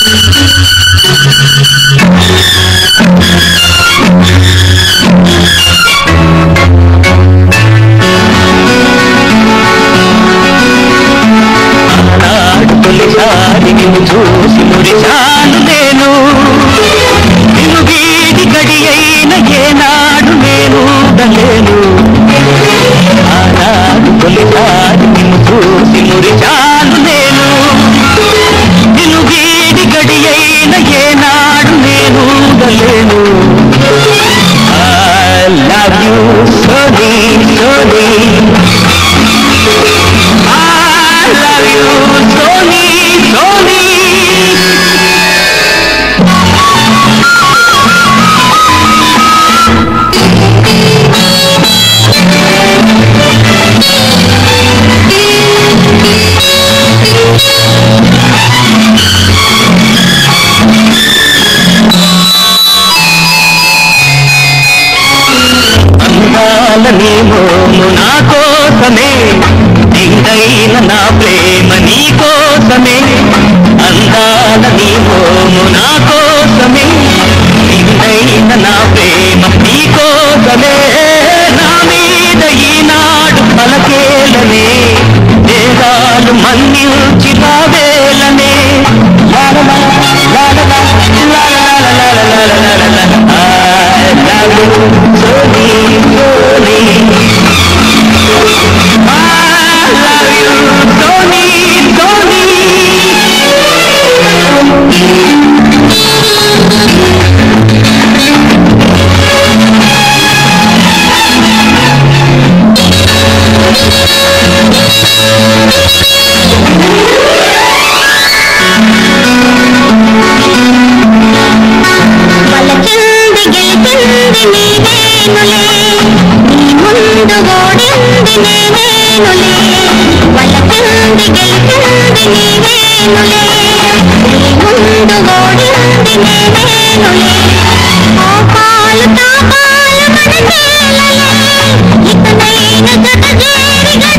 తొలిసారి నిన్ను చూసి మురిశాను నేను, నిన్ను వీడి గడి అయిన ఏనాడు నేను ఉండలేను. ఆనాడు తొలిసారి నిన్ను చూసి మురిశాను నేను, నిన్ను వీడి గడి అయిన ఏనాడు నేను ఉండలేను. I love you slowly, slowly. I love you slowly, slowly. అందాలని మోము నా కోసమే, నిందైన నా ప్రేమ నీ కోసమే. అందాలని మోము నా కోసమే, నిందైన నా ప్రేమ నీ కోసమే. నా మీద ఈనాడు పలకేలనే, దేహాలు మన్నించి రావేలనే. ఇతనైన జత చేరి